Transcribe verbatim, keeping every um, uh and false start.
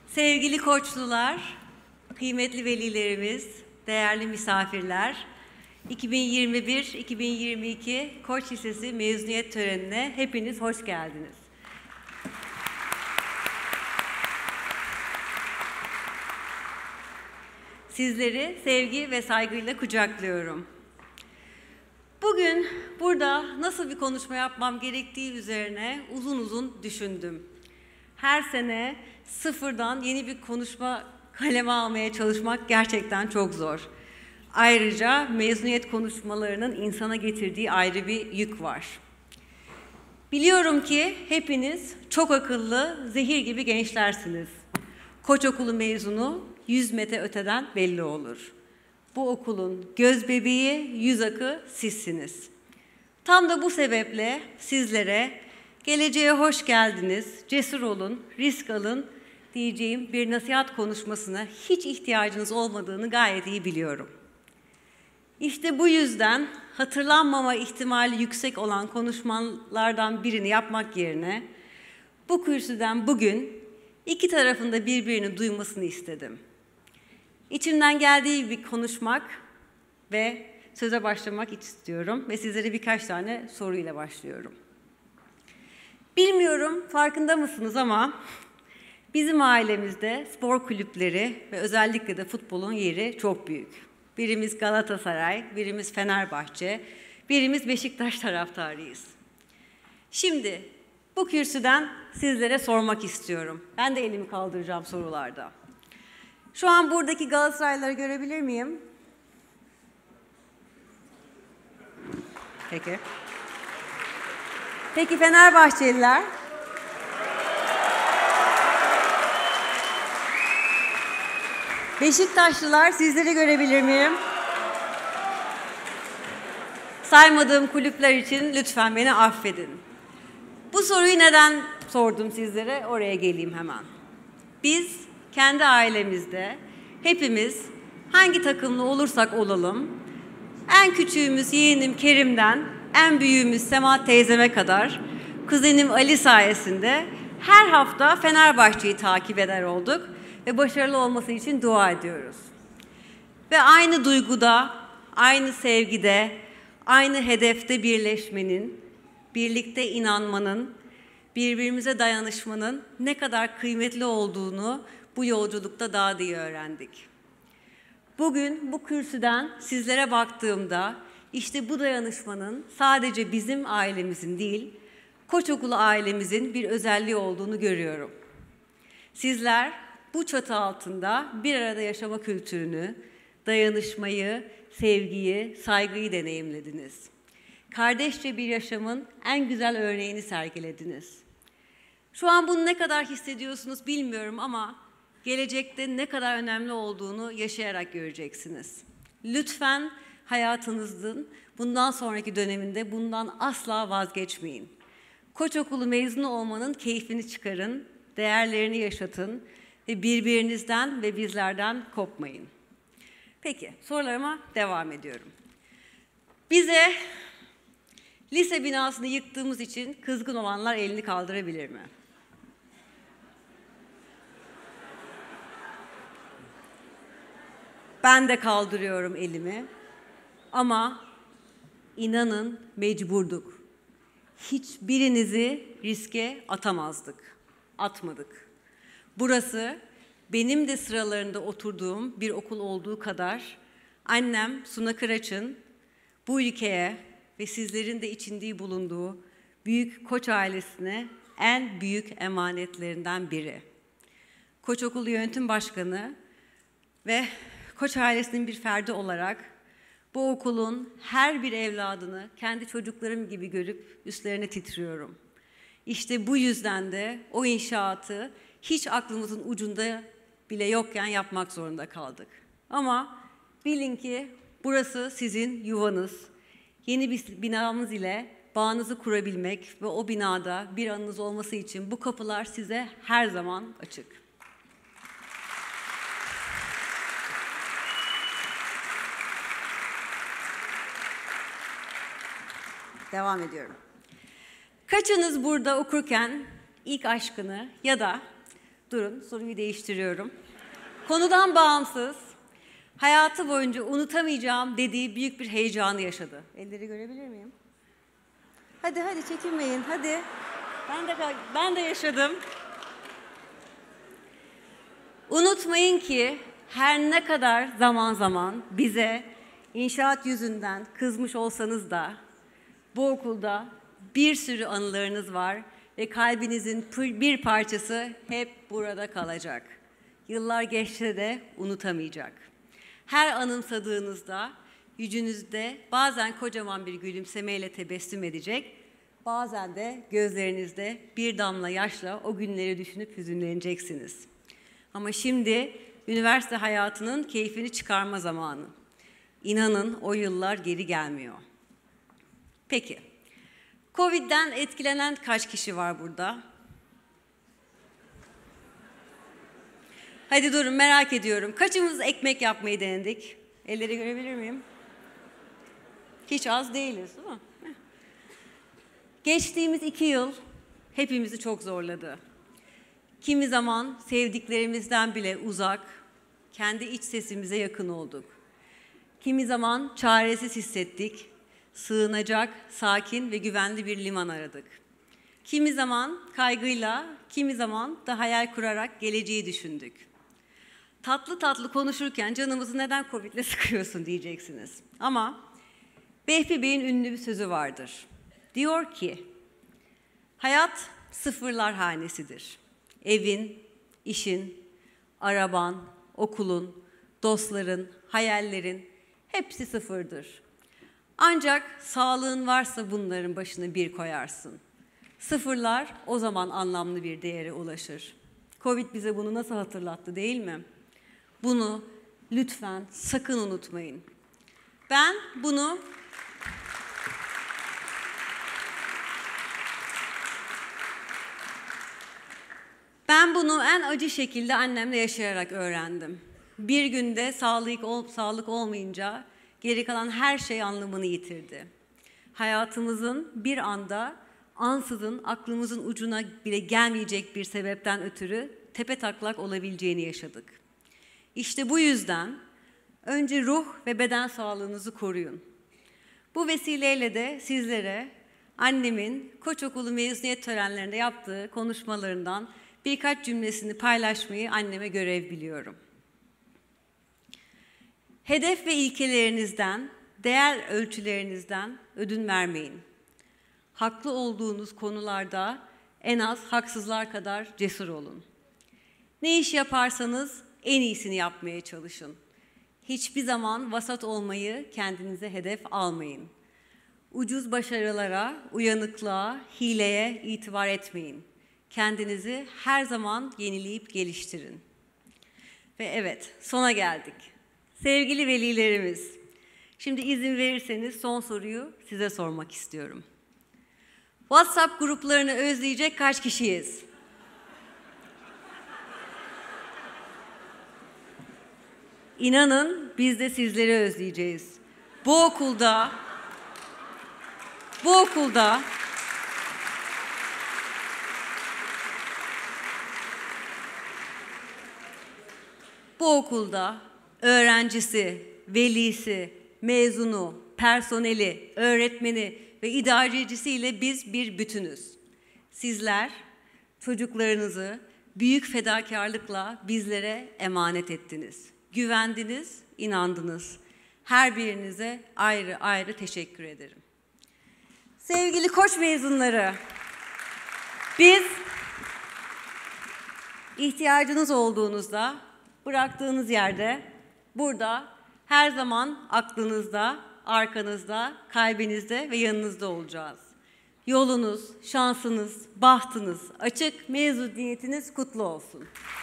Sevgili koçlular, kıymetli velilerimiz, değerli misafirler, iki bin yirmi bir iki bin yirmi iki Koç Lisesi mezuniyet törenine hepiniz hoş geldiniz. Sizleri sevgi ve saygıyla kucaklıyorum. Bugün burada nasıl bir konuşma yapmam gerektiği üzerine uzun uzun düşündüm. Her sene sıfırdan yeni bir konuşma kaleme almaya çalışmak gerçekten çok zor. Ayrıca mezuniyet konuşmalarının insana getirdiği ayrı bir yük var. Biliyorum ki hepiniz çok akıllı, zehir gibi gençlersiniz. Koç okulu mezunu yüz metre öteden belli olur. Bu okulun göz bebeği, yüz akı sizsiniz. Tam da bu sebeple sizlere geleceğe hoş geldiniz, cesur olun, risk alın diyeceğim bir nasihat konuşmasına hiç ihtiyacınız olmadığını gayet iyi biliyorum. İşte bu yüzden hatırlanmama ihtimali yüksek olan konuşmalardan birini yapmak yerine bu kürsüden bugün iki tarafında birbirini duymasını istedim. İçimden geldiği gibi konuşmak ve söze başlamak istiyorum ve sizlere birkaç tane soruyla başlıyorum. Bilmiyorum farkında mısınız ama bizim ailemizde spor kulüpleri ve özellikle de futbolun yeri çok büyük. Birimiz Galatasaray, birimiz Fenerbahçe, birimiz Beşiktaş taraftarıyız. Şimdi bu kürsüden sizlere sormak istiyorum. Ben de elimi kaldıracağım sorularda. Şu an buradaki Galatasaraylıları görebilir miyim? Peki. Peki Fenerbahçeliler? Beşiktaşlılar sizleri görebilir miyim? Saymadığım kulüpler için lütfen beni affedin. Bu soruyu neden sordum sizlere? Oraya geleyim hemen. Biz kendi ailemizde hepimiz hangi takımlı olursak olalım, en küçüğümüz yeğenim Kerim'den en büyüğümüz Sema teyzeme kadar kuzenim Ali sayesinde her hafta Fenerbahçe'yi takip eder olduk ve başarılı olması için dua ediyoruz. Ve aynı duyguda, aynı sevgide, aynı hedefte birleşmenin, birlikte inanmanın, birbirimize dayanışmanın ne kadar kıymetli olduğunu bu yolculukta daha da iyi öğrendik. Bugün bu kürsüden sizlere baktığımda işte bu dayanışmanın sadece bizim ailemizin değil, Koç Okulu ailemizin bir özelliği olduğunu görüyorum. Sizler bu çatı altında bir arada yaşama kültürünü, dayanışmayı, sevgiyi, saygıyı deneyimlediniz. Kardeşçe bir yaşamın en güzel örneğini sergilediniz. Şu an bunu ne kadar hissediyorsunuz bilmiyorum ama gelecekte ne kadar önemli olduğunu yaşayarak göreceksiniz. Lütfen hayatınızın bundan sonraki döneminde bundan asla vazgeçmeyin. Koç okulu mezunu olmanın keyfini çıkarın, değerlerini yaşatın ve birbirinizden ve bizlerden kopmayın. Peki, sorularıma devam ediyorum. Bize lise binasını yıktığımız için kızgın olanlar elini kaldırabilir mi? Ben de kaldırıyorum elimi. Ama inanın mecburduk. Hiçbirinizi riske atamazdık. Atmadık. Burası benim de sıralarında oturduğum bir okul olduğu kadar annem Suna Kıraç'ın bu ülkeye ve sizlerin de içinde bulunduğu büyük Koç ailesine en büyük emanetlerinden biri. Koç Okulu Yönetim Başkanı ve Koç ailesinin bir ferdi olarak bu okulun her bir evladını kendi çocuklarım gibi görüp üstlerine titriyorum. İşte bu yüzden de o inşaatı hiç aklımızın ucunda bile yokken yapmak zorunda kaldık. Ama bilin ki burası sizin yuvanız. Yeni bir binamız ile bağınızı kurabilmek ve o binada bir anınız olması için bu kapılar size her zaman açık. Devam ediyorum. Kaçınız burada okurken ilk aşkını ya da Durun, soruyu değiştiriyorum. Konudan bağımsız, hayatı boyunca unutamayacağım dediği büyük bir heyecanı yaşadı. Elleri görebilir miyim? Hadi hadi çekinmeyin, hadi. Ben de ben de yaşadım. Unutmayın ki her ne kadar zaman zaman bize inşaat yüzünden kızmış olsanız da bu okulda bir sürü anılarınız var ve kalbinizin bir parçası hep burada kalacak. Yıllar geçse de unutamayacak. Her anımsadığınızda yüzünüzde bazen kocaman bir gülümsemeyle tebessüm edecek, bazen de gözlerinizde bir damla yaşla o günleri düşünüp hüzünleneceksiniz. Ama şimdi üniversite hayatının keyfini çıkarma zamanı. İnanın o yıllar geri gelmiyor. Peki, Covid'den etkilenen kaç kişi var burada? Hadi durun, merak ediyorum. Kaçımız ekmek yapmayı denedik? Elleri görebilir miyim? Hiç az değiliz, değil mi? Geçtiğimiz iki yıl hepimizi çok zorladı. Kimi zaman sevdiklerimizden bile uzak, kendi iç sesimize yakın olduk. Kimi zaman çaresiz hissettik, sığınacak, sakin ve güvenli bir liman aradık. Kimi zaman kaygıyla, kimi zaman da hayal kurarak geleceği düşündük. Tatlı tatlı konuşurken canımızı neden Covid'le sıkıyorsun diyeceksiniz. Ama Vehbi Bey'in ünlü bir sözü vardır. Diyor ki, hayat sıfırlar hanesidir. Evin, işin, araban, okulun, dostların, hayallerin hepsi sıfırdır. Ancak sağlığın varsa bunların başına bir koyarsın. Sıfırlar o zaman anlamlı bir değere ulaşır. Covid bize bunu nasıl hatırlattı, değil mi? Bunu lütfen sakın unutmayın. Ben bunu Ben bunu en acı şekilde annemle yaşayarak öğrendim. Bir günde sağlık, ol, sağlık olmayınca geri kalan her şey anlamını yitirdi. Hayatımızın bir anda ansızın aklımızın ucuna bile gelmeyecek bir sebepten ötürü tepetaklak olabileceğini yaşadık. İşte bu yüzden önce ruh ve beden sağlığınızı koruyun. Bu vesileyle de sizlere annemin Koç Okulu mezuniyet törenlerinde yaptığı konuşmalarından birkaç cümlesini paylaşmayı anneme görev biliyorum. Hedef ve ilkelerinizden, değer ölçülerinizden ödün vermeyin. Haklı olduğunuz konularda en az haksızlar kadar cesur olun. Ne iş yaparsanız en iyisini yapmaya çalışın. Hiçbir zaman vasat olmayı kendinize hedef almayın. Ucuz başarılara, uyanıklığa, hileye itibar etmeyin. Kendinizi her zaman yenileyip geliştirin. Ve evet, sona geldik. Sevgili velilerimiz, şimdi izin verirseniz son soruyu size sormak istiyorum. WhatsApp gruplarını özleyecek kaç kişiyiz? İnanın biz de sizleri özleyeceğiz. Bu okulda, bu okulda Bu okulda öğrencisi, velisi, mezunu, personeli, öğretmeni ve idarecisiyle biz bir bütünüz. Sizler çocuklarınızı büyük fedakarlıkla bizlere emanet ettiniz. Güvendiniz, inandınız. Her birinize ayrı ayrı teşekkür ederim. Sevgili Koç mezunları, biz ihtiyacınız olduğunuzda bıraktığınız yerde, burada her zaman aklınızda, arkanızda, kalbinizde ve yanınızda olacağız. Yolunuz, şansınız, bahtınız açık, mezuniyetiniz kutlu olsun.